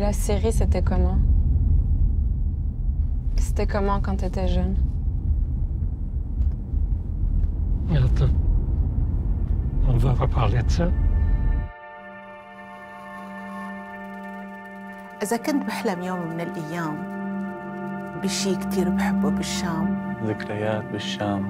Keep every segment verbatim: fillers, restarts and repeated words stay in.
la Syrie, c'était comment? C'était comment quand tu étais jeune? Attends. On va pas parler de ça. إذا كنت بحلم يوم من الأيام بشي كتير بحبه بالشام. ذكريات بالشام.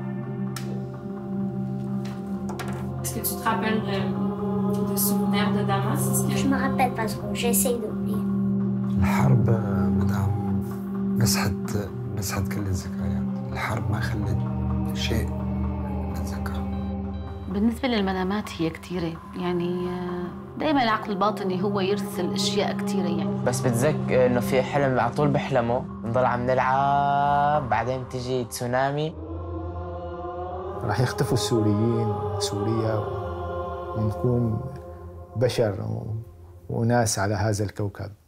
Est-ce que tu te rappelles de, de souvenirs de Damas? Que... Je me rappelle parce que j'essaye d'oublier. الحرب مدام مسحت مسحت كل الذكريات. الحرب ما خلت شيء نتذكره. بالنسبة للمنامات هي كثيرة، يعني دائما العقل الباطني هو يرسل اشياء كثيرة يعني. بس بتذكر انه في حلم على طول بحلمه، بنضل عم نلعب بعدين بتجي تسونامي. راح يختفوا السوريين سوريا ونكون بشر وناس على هذا الكوكب.